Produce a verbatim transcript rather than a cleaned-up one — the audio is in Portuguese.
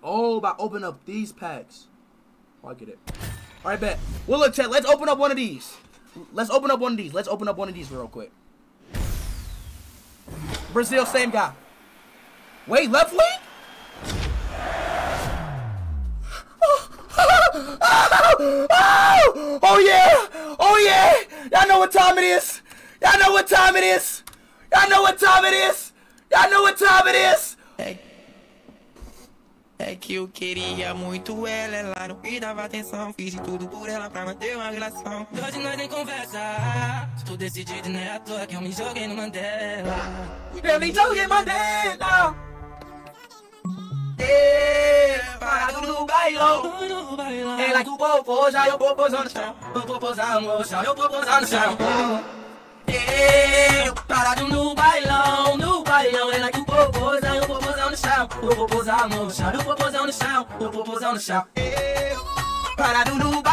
Oh, by opening up these packs. Oh, I get it. All right, bet. Well, look, chat. Let's open up one of these. Let's open up one of these. Let's open up one of these real quick. Brazil, same guy. Wait, left wing? Oh, oh, oh, oh yeah! Oh yeah! Y'all know what time it is! Y'all know what time it is! Y'all know what time it is! Y'all know what time it is! É, é que eu queria muito ela, ela não me dava atenção. Fiz de tudo por ela pra manter uma relação. Hoje nós nem conversa. Estou decidido, não é à toa que eu me joguei no Mandela. Eu me joguei Mandela! Parado no bailão. Ela que o popô já eu vou posar no chão. Eu vou posar no chão, eu vou posar no chão. Parado no bailão, no bailão. Ela que o popô já eu vou posar no chão. Eu vou posar no chão, eu vou posar no chão, eu vou posar no chão. Parado no bailão.